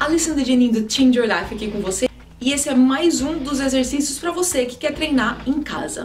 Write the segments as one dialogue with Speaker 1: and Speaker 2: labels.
Speaker 1: Alison Dejanin do Change Your Life aqui com você. E esse é mais um dos exercícios para você que quer treinar em casa.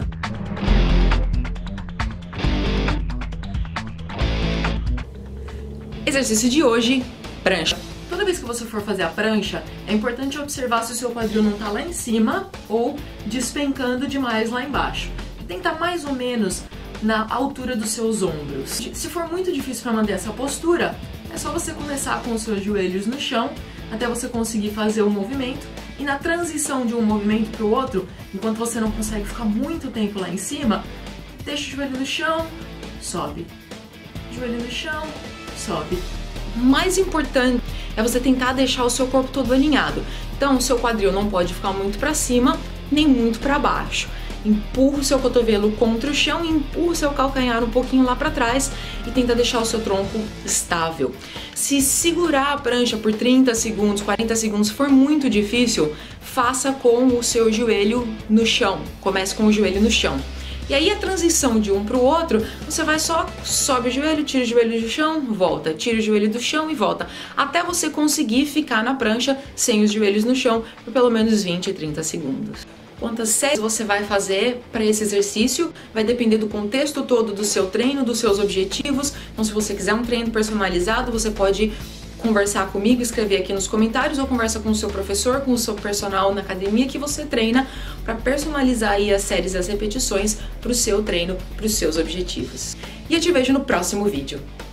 Speaker 1: Exercício de hoje, prancha. Toda vez que você for fazer a prancha, é importante observar se o seu quadril não está lá em cima ou despencando demais lá embaixo. Tem que estar mais ou menos na altura dos seus ombros. Se for muito difícil para manter essa postura, é só você começar com os seus joelhos no chão até você conseguir fazer o movimento. E na transição de um movimento para o outro, enquanto você não consegue ficar muito tempo lá em cima, deixa o joelho no chão, sobe. Joelho no chão, sobe. O mais importante é você tentar deixar o seu corpo todo alinhado. Então, o seu quadril não pode ficar muito para cima, nem muito para baixo. Empurra o seu cotovelo contra o chão e empurra o seu calcanhar um pouquinho lá para trás e tenta deixar o seu tronco estável. Se segurar a prancha por 30 segundos, 40 segundos for muito difícil, faça com o seu joelho no chão. Comece com o joelho no chão. E aí a transição de um para o outro, você vai só sobe o joelho, tira o joelho do chão, volta, tira o joelho do chão e volta, até você conseguir ficar na prancha sem os joelhos no chão por pelo menos 20 e 30 segundos. Quantas séries você vai fazer para esse exercício vai depender do contexto todo do seu treino, dos seus objetivos. Então, se você quiser um treino personalizado, você pode conversar comigo, escrever aqui nos comentários, ou conversa com o seu professor, com o seu personal na academia que você treina, para personalizar aí as séries e as repetições para o seu treino, para os seus objetivos. E eu te vejo no próximo vídeo.